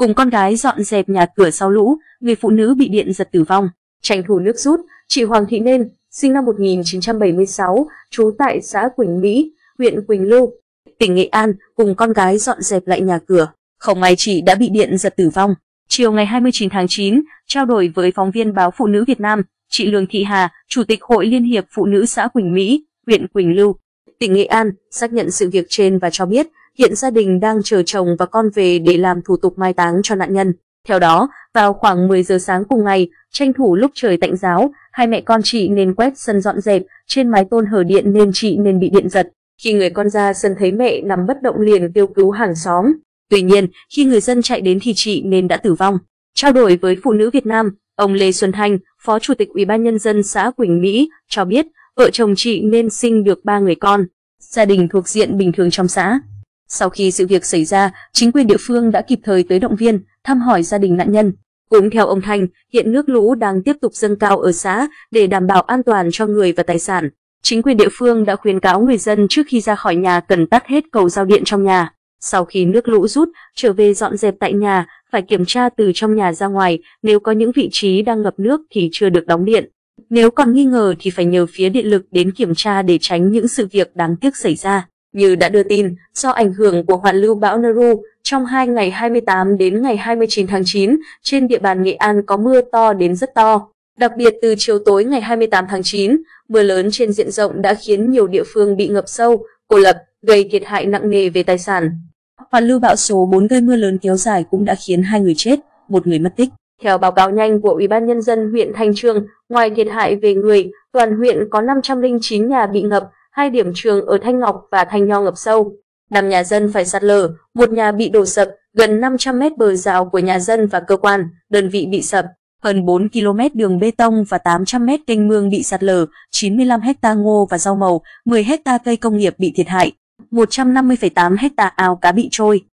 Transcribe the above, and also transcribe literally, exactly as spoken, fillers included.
cùng con gái dọn dẹp nhà cửa sau lũ, người phụ nữ bị điện giật tử vong. Tranh thủ nước rút, chị Hoàng Thị Nên, sinh năm một nghìn chín trăm bảy mươi sáu, trú tại xã Quỳnh Mỹ, huyện Quỳnh Lưu, tỉnh Nghệ An, cùng con gái dọn dẹp lại nhà cửa. Không may chị đã bị điện giật tử vong. Chiều ngày hai mươi chín tháng chín, trao đổi với phóng viên báo Phụ nữ Việt Nam, chị Lương Thị Hà, Chủ tịch Hội Liên hiệp Phụ nữ xã Quỳnh Mỹ, huyện Quỳnh Lưu, tỉnh Nghệ An, xác nhận sự việc trên và cho biết hiện gia đình đang chờ chồng và con về để làm thủ tục mai táng cho nạn nhân. Theo đó, vào khoảng mười giờ sáng cùng ngày, tranh thủ lúc trời tạnh ráo, hai mẹ con chị nên quét sân dọn dẹp, trên mái tôn hở điện nên chị nên bị điện giật. Khi người con ra sân thấy mẹ nằm bất động liền kêu cứu hàng xóm. Tuy nhiên, khi người dân chạy đến thì chị nên đã tử vong. Trao đổi với Phụ nữ Việt Nam, ông Lê Xuân Thanh, Phó Chủ tịch Ủy ban Nhân dân xã Quỳnh Mỹ, cho biết vợ chồng chị nên sinh được ba người con, gia đình thuộc diện bình thường trong xã. Sau khi sự việc xảy ra, chính quyền địa phương đã kịp thời tới động viên, thăm hỏi gia đình nạn nhân. Cũng theo ông Thanh, hiện nước lũ đang tiếp tục dâng cao ở xã để đảm bảo an toàn cho người và tài sản. Chính quyền địa phương đã khuyến cáo người dân trước khi ra khỏi nhà cần tắt hết cầu giao điện trong nhà. Sau khi nước lũ rút, trở về dọn dẹp tại nhà, phải kiểm tra từ trong nhà ra ngoài, nếu có những vị trí đang ngập nước thì chưa được đóng điện. Nếu còn nghi ngờ thì phải nhờ phía điện lực đến kiểm tra để tránh những sự việc đáng tiếc xảy ra. Như đã đưa tin, do ảnh hưởng của hoàn lưu bão Noru, trong hai ngày hai mươi tám đến ngày hai mươi chín tháng chín, trên địa bàn Nghệ An có mưa to đến rất to. Đặc biệt từ chiều tối ngày hai mươi tám tháng chín, mưa lớn trên diện rộng đã khiến nhiều địa phương bị ngập sâu, cô lập, gây thiệt hại nặng nề về tài sản. Hoàn lưu bão số bốn gây mưa lớn kéo dài cũng đã khiến hai người chết, một người mất tích. Theo báo cáo nhanh của Ủy ban Nhân dân huyện Thanh Chương, ngoài thiệt hại về người, toàn huyện có năm trăm lẻ chín nhà bị ngập, hai điểm trường ở Thanh Ngọc và Thanh Nho ngập sâu. năm nhà dân phải sạt lở, một nhà bị đổ sập, gần năm trăm mét bờ rào của nhà dân và cơ quan, đơn vị bị sập, hơn bốn ki lô mét đường bê tông và tám trăm mét kênh mương bị sạt lở, chín mươi lăm héc ta ngô và rau màu, mười héc ta cây công nghiệp bị thiệt hại, một trăm năm mươi phẩy tám héc ta ao cá bị trôi.